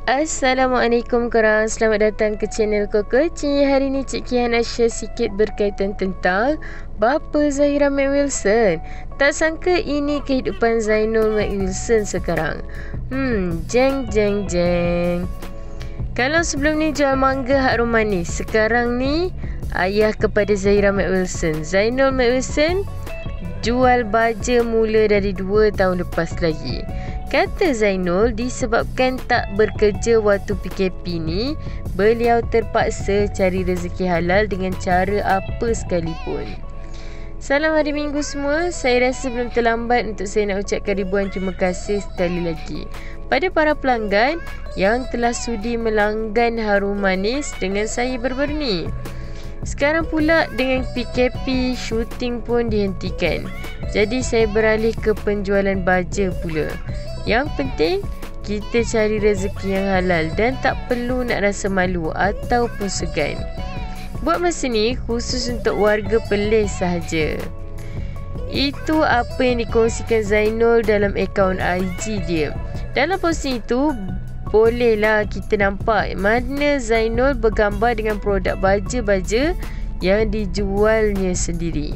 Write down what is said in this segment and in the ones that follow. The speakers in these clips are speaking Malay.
Assalamualaikum korang, selamat datang ke channel Kokoci. Hari ni Cik Kia nak share sikit berkaitan tentang bapa Zahira Mat Wilson. Tak sangka ini kehidupan Zainul Mat Wilson sekarang. Jeng. Kalau sebelum ni jual mangga harum manis, sekarang ni ayah kepada Zahira Mat Wilson, Zainul Mat Wilson, jual baja mula dari 2 tahun lepas lagi. Kata Zainul, disebabkan tak bekerja waktu PKP ni, beliau terpaksa cari rezeki halal dengan cara apa sekalipun. Salam hari Minggu semua. Saya rasa belum terlambat untuk saya nak ucapkan ribuan terima kasih sekali lagi pada para pelanggan yang telah sudi melanggan harum manis dengan saya baru-baru ni. Sekarang pula dengan PKP, syuting pun dihentikan. Jadi saya beralih ke penjualan baja pula. Yang penting kita cari rezeki yang halal dan tak perlu nak rasa malu ataupun segan. Buat masa ni khusus untuk warga Perlis sahaja. Itu apa yang dikongsikan Zainul dalam akaun IG dia. Dalam posting itu bolehlah kita nampak mana Zainul bergambar dengan produk baja-baja yang dijualnya sendiri.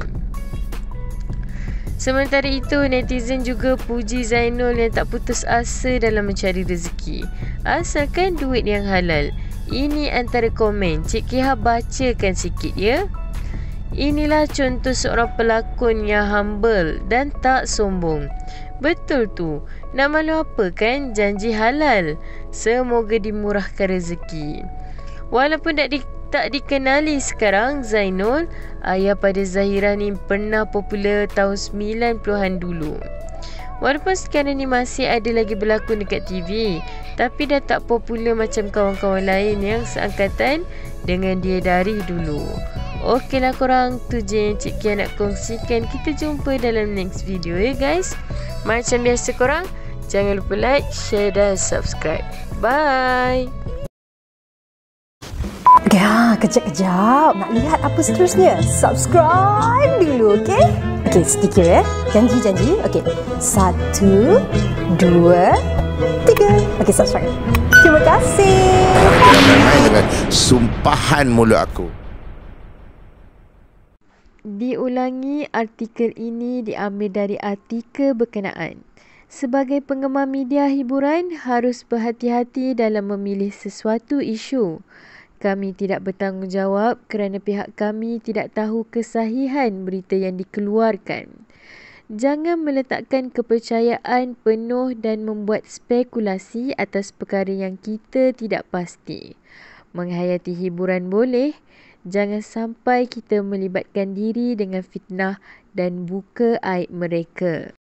Sementara itu, netizen juga puji Zainul yang tak putus asa dalam mencari rezeki, asalkan duit yang halal. Ini antara komen. Cik Kiha bacakan sikit ya. Inilah contoh seorang pelakon yang humble dan tak sombong. Betul tu. Nak malu apa kan? Janji halal. Semoga dimurahkan rezeki. Walaupun tak dikenali sekarang, Zainul, ayah pada Zahira ni pernah popular tahun 90-an dulu. Walaupun sekarang ni masih ada lagi berlakon dekat TV, tapi dah tak popular macam kawan-kawan lain yang seangkatan dengan dia dari dulu. Okeylah korang, tu je yang Cik Kia nak kongsikan. Kita jumpa dalam next video ya guys. Macam biasa korang, jangan lupa like, share dan subscribe. Bye. Ya, kejap-kejap. Nak lihat apa seterusnya? Subscribe dulu, okey? Okey, sedikit ya. Janji. Okey. 1, 2, 3. Okey, subscribe. Terima kasih. Jangan main dengan sumpahan mulut aku. Diulangi, artikel ini diambil dari artikel berkenaan. Sebagai penggemar media hiburan, harus berhati-hati dalam memilih sesuatu isu. Kami tidak bertanggungjawab kerana pihak kami tidak tahu kesahihan berita yang dikeluarkan. Jangan meletakkan kepercayaan penuh dan membuat spekulasi atas perkara yang kita tidak pasti. Menghayati hiburan boleh, jangan sampai kita melibatkan diri dengan fitnah dan buka aib mereka.